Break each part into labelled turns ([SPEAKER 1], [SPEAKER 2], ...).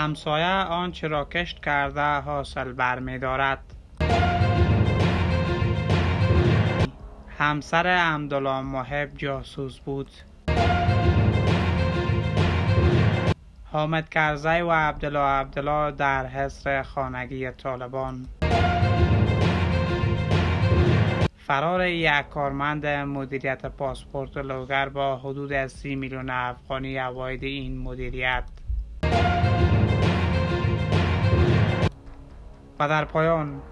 [SPEAKER 1] همسایه آنچه را کشت کرده حاصل برمی دارد. همسر عبدالله محب جاسوس بود. حامد کرزی و عبدالله در حصار خانگی طالبان. فرار یک کارمند مدیریت پاسپورت لوگر با حدود 30 میلیون افغانی عواید این مدیریت. و در پایان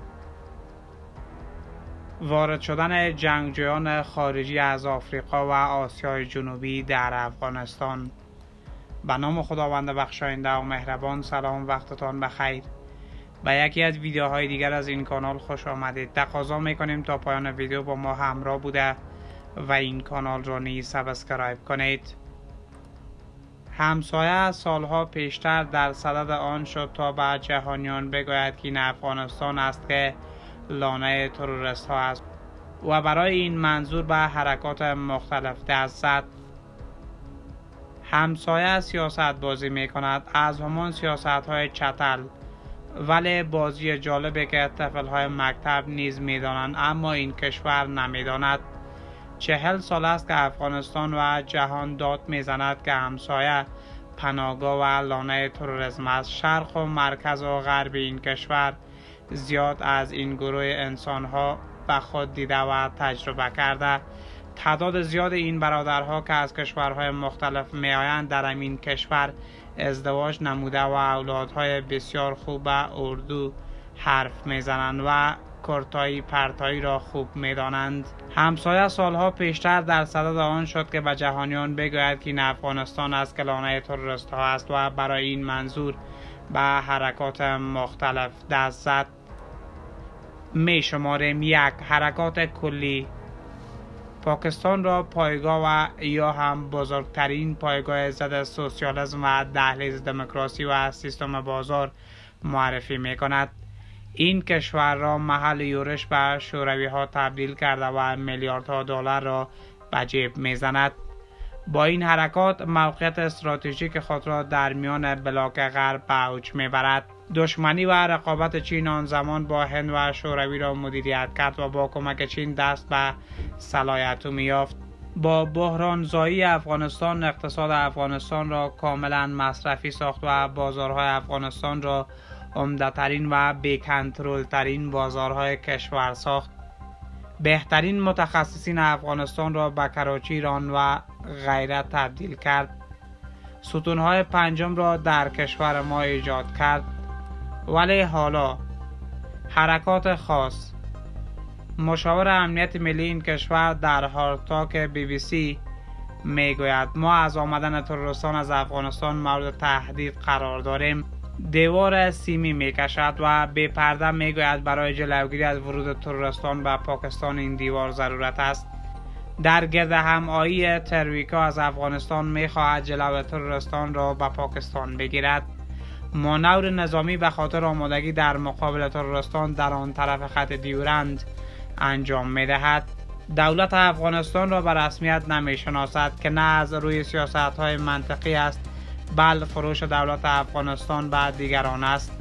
[SPEAKER 1] وارد شدن جنگجویان خارجی از آفریقا و آسیای جنوبی در افغانستان. به نام خداوند بخشاینده و مهربان. سلام، وقتتان بخیر. به یکی از ویدیوهای دیگر از این کانال خوش آمدید. تقاضا میکنیم تا پایان ویدیو با ما همراه بوده و این کانال را نیز سابسکرایب کنید. همسایه سالها پیشتر در صدد آن شد تا به جهانیان بگوید که این افغانستان است که لانه تروریست ها است و برای این منظور به حرکات مختلف دست زد. همسایه سیاست بازی می کند، از همان سیاست های چتل، ولی بازی جالبی که طفل های مکتب نیز می دانند اما این کشور نمی داند. 40 سال است که افغانستان و جهان داد می زند که همسایه پناهگاه و لانه تروریسم است. شرق و مرکز و غرب این کشور زیاد از این گروه انسان ها به خود دیده و تجربه کرده. تعداد زیاد این برادرها که از کشورهای مختلف می آیند در این کشور ازدواج نموده و اولادهای بسیار خوب به اردو حرف می زنند و کرتایی پرتایی را خوب می دانند. همسایه سالها پیشتر در صدد آن شد که به جهانیان بگوید که این افغانستان است که لانه تروریست ها است و برای این منظور به حرکات مختلف دست زد. می شماریم: 1. حرکات کلی. پاکستان را پایگاه و یا هم بزرگترین پایگاه ضد سوسیالیسم و دهلیز دموکراسی و سیستم بازار معرفی می کند. این کشور را محل یورش به شوروی ها تبدیل کرده و میلیاردها دلار را به جیب می زند. با این حرکات موقعیت استراتژیک خود را در میان بلاک غرب به اوج می برد. دشمنی و رقابت چین آن زمان با هند و شوروی را مدیریت کرد و با کمک چین دست به صلاحیت یافت. با بحرانزایی افغانستان اقتصاد افغانستان را کاملا مصرفی ساخت و بازارهای افغانستان را عمده‌ترین و بی‌کنترل ترین بازارهای کشور ساخت. بهترین متخصصین افغانستان را به کراچی، ایران و غیره تبدیل کرد. ستونهای پنجم را در کشور ما ایجاد کرد. ولی حالا حرکات خاص. مشاور امنیت ملی این کشور در هارتاک BBC میگوید ما از آمدن تروریستان از افغانستان مورد تهدید قرار داریم. دیوار سیمی میکشد و بی پرده میگوید برای جلوگیری از ورود تروریستان به پاکستان این دیوار ضرورت است. در گرد همایی ترویکا از افغانستان میخواهد جلو تروریستان را به پاکستان بگیرد. مانور نظامی به خاطر آمادگی در مقابل تروریستان در آن طرف خط دیورند انجام میدهد. دولت افغانستان را به رسمیت نمیشناسد که نه از روی سیاست های منطقی است بل فروش دولت افغانستان به دیگران است.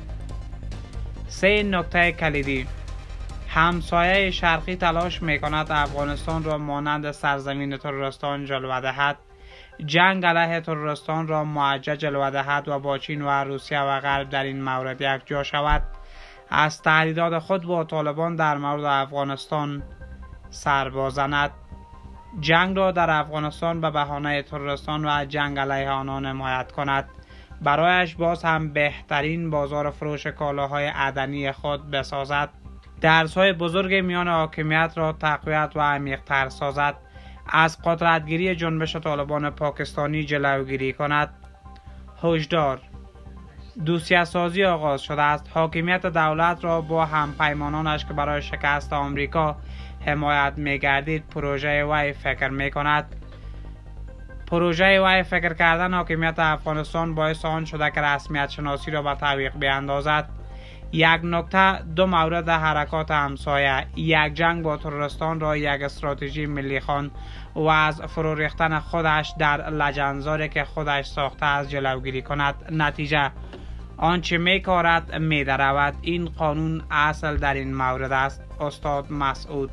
[SPEAKER 1] 3 نکته کلیدی. همسایه شرقی تلاش میکند افغانستان را مانند سرزمین تروریستان جلوه دهد. جنگ علیه تروریستان را معجل جلوه دهد و با چین و روسیه و غرب در این مورد یک جا شود. از تهدیدات خود با طالبان در مورد افغانستان سر بازند. جنگ را در افغانستان به بهانه تروریستان و جنگ علیه آنان حمایت کند. برایش باز هم بهترین بازار فروش کالاهای عدنی خود بسازد. درس‌های بزرگ میان حاکمیت را تقویت و عمیق‌تر سازد. از قدرتگیری جنبش طالبان پاکستانی جلوگیری کند. هشدار: دوسیه سازی آغاز شده است. حاکمیت دولت را با همپیمانانش که برای شکست آمریکا حمایت می‌گردید پروژه وی فکر می‌کند. پروژه وی فکر کردن حاکمیت افغانستان باعث آن شده که رسمیت شناسی را به تعویق بیاندازد. 1 نکته: 2 مورد حرکات همسایه. 1 جنگ با تروریستان را یک استراتژی ملی خواند و از فرو ریختن خودش در لجنزاری که خودش ساخته است جلوگیری کند. نتیجه: آنچه میکارد میدرود. این قانون اصل در این مورد است. استاد مسعود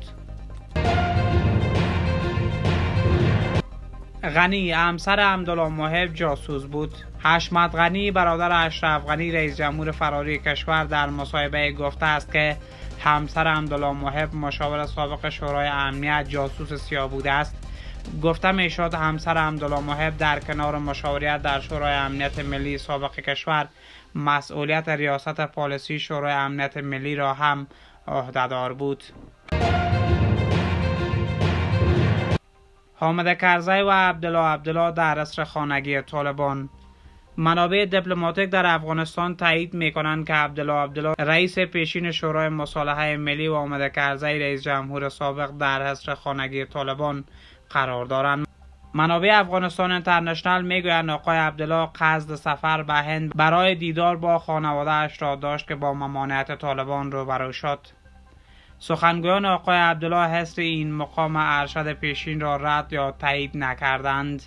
[SPEAKER 1] غنی همسر عبدالله محب جاسوس بود. حشمت غنی برادر اشرف غنی رئیس جمهور فراری کشور در مصاحبه گفته است که همسر عبدالله محب مشاور سابق شورای امنیت جاسوس سیاه بوده است. گفته میشد همسر عبدالله محب در کنار مشاوریت در شورای امنیت ملی سابق کشور مسئولیت ریاست پالیسی شورای امنیت ملی را هم عهده‌دار بود. حامد کرزی و عبدالله در اسر خانگی طالبان. منابع دیپلماتیک در افغانستان تایید می‌کنند که عبدالله رئیس پیشین شورای مصالحه ملی و حامد کرزی رئیس جمهور سابق در اسر خانگی طالبان قرار دارند. منابع افغانستان اینترنشنال میگویند آقای عبدالله قصد سفر به هند برای دیدار با خانواده اش را داشت که با ممانعت طالبان روبرو شد. سخنگویان آقای عبدالله حذف این مقام ارشد پیشین را رد یا تایید نکردند.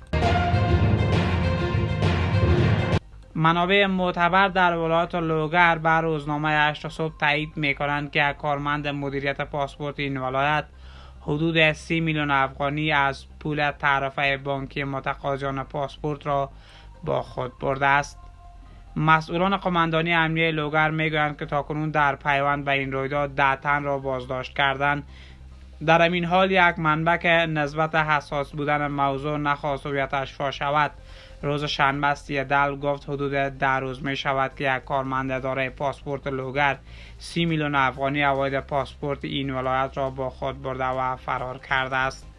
[SPEAKER 1] منابع معتبر در ولایت لوگر بر روزنامه 8 صبح تایید می‌کنند که کارمند مدیریت پاسپورت این ولایت حدود 30 میلیون افغانی از پول تعرفه بانکی متقاضیان پاسپورت را با خود برده است. مسئولان قماندانی امنیه لوگر میگویند که تاکنون در پیوند به این رویداد 10 تن را بازداشت کردند. در همین حال یک منبع که نسبت حساس بودن موضوع نخواست هویتش فاش شود روز شنبه 13 گفت حدود 10 روز می شود که یک کارمند اداره پاسپورت لوگر 30 میلیون افغانی عواید پاسپورت این ولایت را با خود برده و فرار کرده است.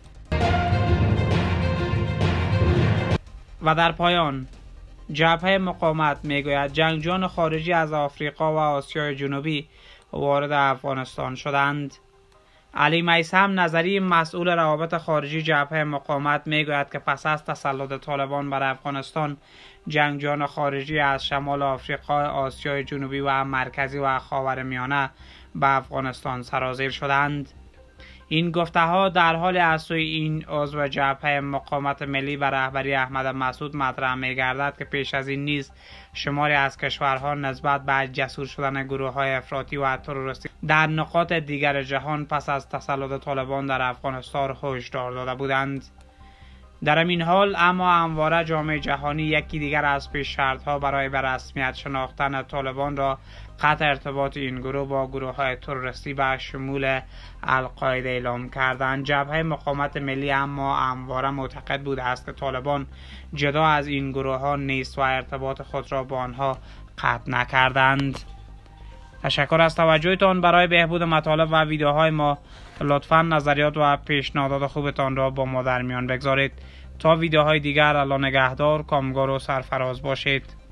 [SPEAKER 1] و در پایان جبهه مقاومت میگوید جنگجویان خارجی از آفریقا و آسیای جنوبی وارد افغانستان شدند. علی میثم نظری مسئول روابط خارجی جبهه مقاومت میگوید که پس از تسلط طالبان بر افغانستان جنگجویان خارجی از شمال آفریقا، آسیای جنوبی و مرکزی و خاورمیانه به افغانستان سرازیر شدند. این گفته ها در حال از سوی این عضو جبهه مقاومت ملی بر رهبری احمد مسعود مطرح می گردد که پیش از این نیز شماری از کشورها نسبت به جسور شدن گروه های افراطی و تروریستی در نقاط دیگر جهان پس از تسلط طالبان در افغانستان هشدار داده بودند. در این حال اما همواره جامعه جهانی یکی دیگر از پیش شرط‌ها برای به رسمیت شناختن طالبان را قطع ارتباط این گروه با گروه‌های تروریستی به شمول القاعده اعلام کردند. جبهه مقاومت ملی اما همواره معتقد بوده است که طالبان جدا از این گروه‌ها نیست و ارتباط خود را با آنها قطع نکردند. تشکر از توجهتان. برای بهبود مطالب و ویدیوهای ما لطفاً نظریات و پیشنهادات خوبتان را با ما در میان بگذارید. تا ویدیوهای دیگر الله نگهدار، کامگار و سرفراز باشید.